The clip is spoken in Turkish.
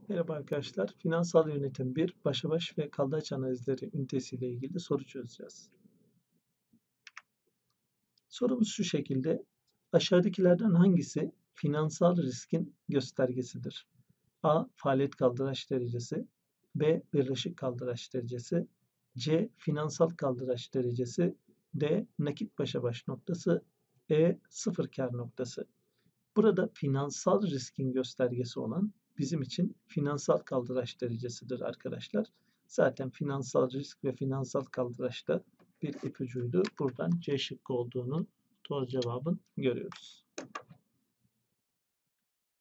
Merhaba arkadaşlar. Finansal yönetim 1, başa baş ve kaldıraç analizleri ünitesiyle ilgili soru çözeceğiz. Sorumuz şu şekilde. Aşağıdakilerden hangisi finansal riskin göstergesidir? A. Faaliyet kaldıraç derecesi. B. Birleşik kaldıraç derecesi. C. Finansal kaldıraç derecesi. D. Nakit başa baş noktası. E. Sıfır kar noktası. Burada finansal riskin göstergesi olan bizim için finansal kaldıraç derecesidir arkadaşlar. Zaten finansal risk ve finansal kaldıraçta bir ipucuydu. Buradan C şıkkı olduğunu doğru cevabın görüyoruz.